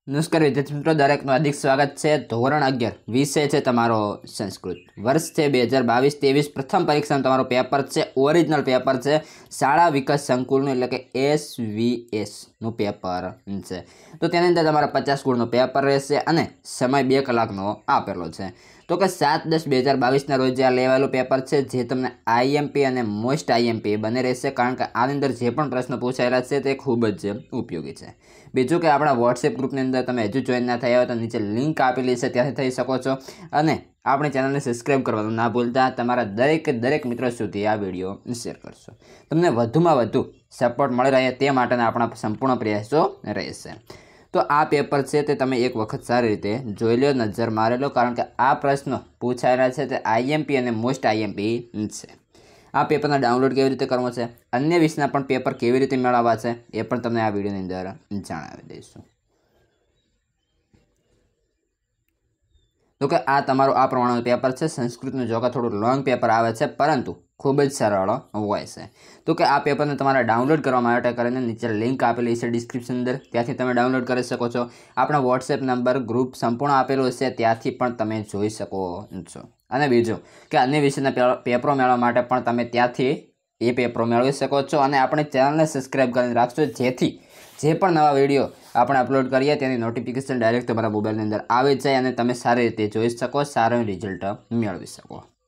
નમસ્કાર વિદ્યાર્થી મિત્રો, દરેકનું હાર્દિક સ્વાગત છે। ધોરણ 11 વિષય છે તમારો સંસ્કૃત। વર્ષ છે 2022-23। પ્રથમ પરીક્ષાનું તમારું પેપર છે, ઓરિજિનલ પેપર છે, શાળા વિકાસ સંકુલનું એટલે કે SVS નું પેપર છે। તો તેની અંદર તમારા 50 ગુણનું પેપર રહેશે અને સમય 2 કલાકનો આપેલો છે। તો કે 7/10/2022 ના રોજ આ લેવાયેલું પેપર છે, જે તમને IMP અને મોસ્ટ IMP બંને રહેશે, કારણ કે આની અંદર જે પણ પ્રશ્ન પૂછાયેલા છે તે ખૂબ જ ઉપયોગી છે। બીજું કે આપણા વોટ્સએપ ગ્રુપની અંદર તમે હજુ જોઈન ના થયા હોય તો નીચે લિંક આપેલી છે, ત્યાંથી થઈ શકો છો। અને આપણી ચેનલને સબસ્ક્રાઈબ કરવાનું ના ભૂલતા, તમારા દરેક મિત્રો સુધી આ વિડીયો શેર કરશો। તમને વધુમાં વધુ સપોર્ટ મળી રહે તે માટેના આપણા સંપૂર્ણ પ્રયાસો રહેશે। તો આ પેપર છે તે તમે એક વખત સારી રીતે જોઈ લો, નજર મારી લો, કારણ કે આ પ્રશ્નો પૂછાયેલા છે તે IMP અને મોસ્ટ IMP છે। આ પેપરના ડાઉનલોડ કેવી રીતે કરવો છે, અન્ય વિષયના પણ પેપર કેવી રીતે મેળવવા છે, એ પણ તમને આ વિડીયોની અંદર જણાવી દઈશું। તો કે આ તમારું આ પ્રમાણેનું પેપર છે સંસ્કૃતનું। જો કે થોડું લોંગ પેપર આવે છે, પરંતુ ખૂબ જ સરળ હોય છે। તો કે આ પેપરને તમારે ડાઉનલોડ કરવા માટે કરીને નીચે લિંક આપેલી છે ડિસ્ક્રિપ્શન અંદર, ત્યાંથી તમે ડાઉનલોડ કરી શકો છો। આપણા વોટ્સએપ નંબર ગ્રુપ સંપૂર્ણ આપેલું છે, ત્યાંથી પણ તમે જોઈ શકો છો। અને બીજું કે અન્ય વિષયના પેપરો મેળવવા માટે પણ તમે ત્યાંથી એ પેપરો મેળવી શકો છો। અને આપણે ચેનલને સબસ્ક્રાઈબ કરીને રાખશો, જેથી જે પણ નવા વિડીયો આપણે અપલોડ કરીએ તેની નોટિફિકેશન ડાયરેક્ટ તમારા મોબાઈલની અંદર આવી જાય અને તમે સારી રીતે જોઈ શકો, સારું રિઝલ્ટ મેળવી શકો।